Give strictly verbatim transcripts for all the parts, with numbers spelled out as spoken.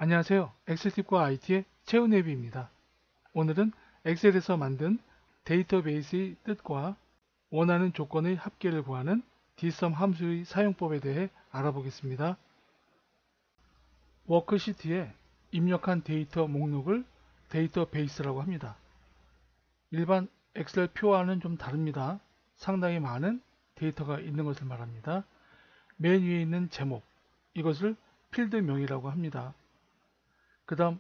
안녕하세요. 엑셀팁과 아이티의 최은혜비입니다. 오늘은 엑셀에서 만든 데이터베이스의 뜻과 원하는 조건의 합계를 구하는 dsum 함수의 사용법에 대해 알아보겠습니다. 워크시트에 입력한 데이터 목록을 데이터베이스라고 합니다. 일반 엑셀 표와는 좀 다릅니다. 상당히 많은 데이터가 있는 것을 말합니다. 맨 위에 있는 제목, 이것을 필드명이라고 합니다. 그 다음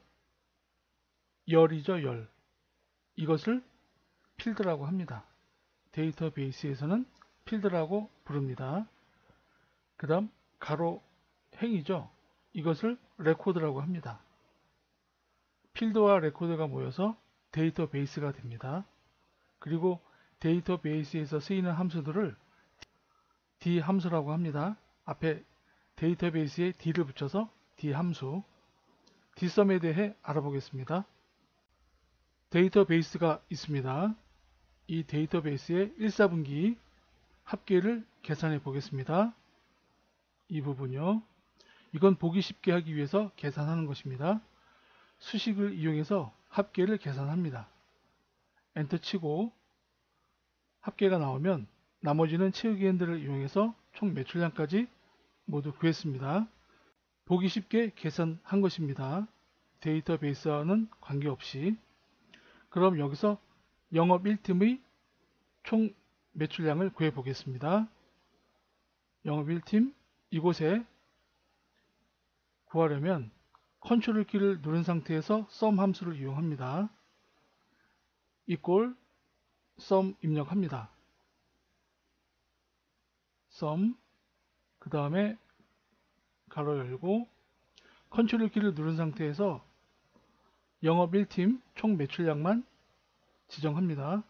열이죠, 열. 이것을 필드라고 합니다. 데이터베이스에서는 필드라고 부릅니다. 그 다음 가로 행이죠. 이것을 레코드라고 합니다. 필드와 레코드가 모여서 데이터베이스가 됩니다. 그리고 데이터베이스에서 쓰이는 함수들을 D 함수라고 합니다. 앞에 데이터베이스에 D를 붙여서 D 함수. dsum에 대해 알아보겠습니다. 데이터베이스가 있습니다. 이 데이터베이스의 일 사분기 합계를 계산해 보겠습니다. 이 부분요. 이건 보기 쉽게 하기 위해서 계산하는 것입니다. 수식을 이용해서 합계를 계산합니다. 엔터 치고 합계가 나오면 나머지는 채우기 핸들을 이용해서 총 매출량까지 모두 구했습니다. 보기 쉽게 계산한 것입니다. 데이터베이스와는 관계없이. 그럼 여기서 영업 일 팀의 총 매출량을 구해 보겠습니다. 영업 일 팀 이곳에 구하려면 컨트롤 키를 누른 상태에서 sum 함수를 이용합니다. equal sum 입력합니다. sum 그 다음에 가로 열고 컨트롤 키를 누른 상태에서 영업 일 팀 총 매출량만 지정합니다.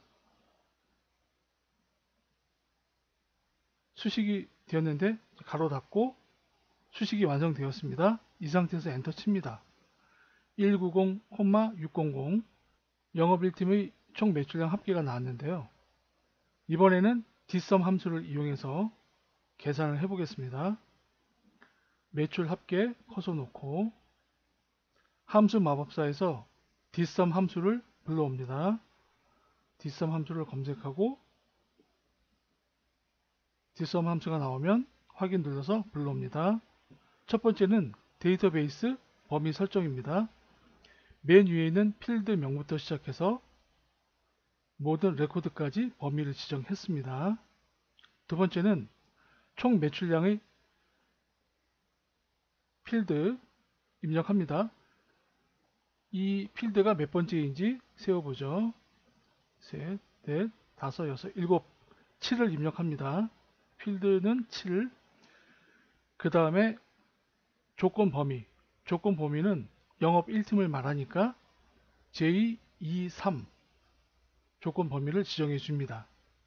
수식이 되었는데 가로 닫고 수식이 완성되었습니다. 이 상태에서 엔터 칩니다. 백구십, 육백십 영업 일 팀의 총 매출량 합계가 나왔는데요. 이번에는 dsum 함수를 이용해서 계산을 해보겠습니다. 매출 합계 커서 놓고 함수 마법사에서 dsum 함수를 불러옵니다. dsum 함수를 검색하고 dsum 함수가 나오면 확인 눌러서 불러옵니다. 첫 번째는 데이터베이스 범위 설정입니다. 맨 위에 있는 필드 명부터 시작해서 모든 레코드까지 범위를 지정했습니다. 두 번째는 총 매출량의 필드 입력합니다. 이 필드가 몇 번째인지 세어보죠. 셋, 넷, 다섯, 여섯, 일곱, 칠을 입력합니다. 필드는 칠. 그 다음에 조건 범위. 조건 범위는 영업 일 팀을 말하니까 제이, 이, 삼 조건 범위를 지정해 줍니다.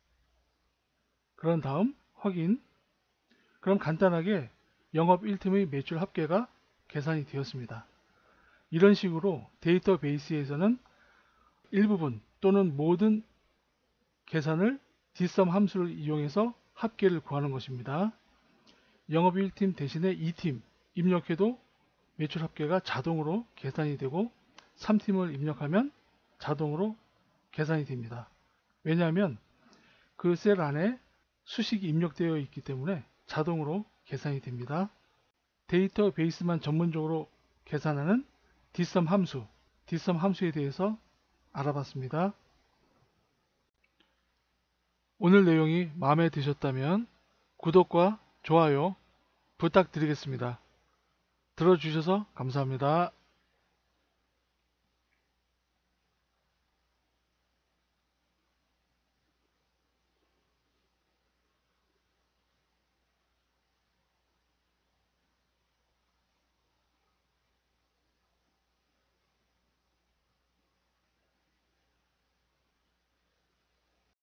그런 다음 확인. 그럼 간단하게 영업 일 팀의 매출 합계가 계산이 되었습니다. 이런 식으로 데이터베이스에서는 일부분 또는 모든 계산을 dsum 함수를 이용해서 합계를 구하는 것입니다. 영업 일 팀 대신에 이 팀 입력해도 매출 합계가 자동으로 계산이 되고 삼 팀을 입력하면 자동으로 계산이 됩니다. 왜냐하면 그 셀 안에 수식이 입력되어 있기 때문에 자동으로 계산이 됩니다. 데이터베이스만 전문적으로 계산하는 dsum 함수, dsum 함수에 대해서 알아봤습니다. 오늘 내용이 마음에 드셨다면 구독과 좋아요 부탁드리겠습니다. 들어주셔서 감사합니다.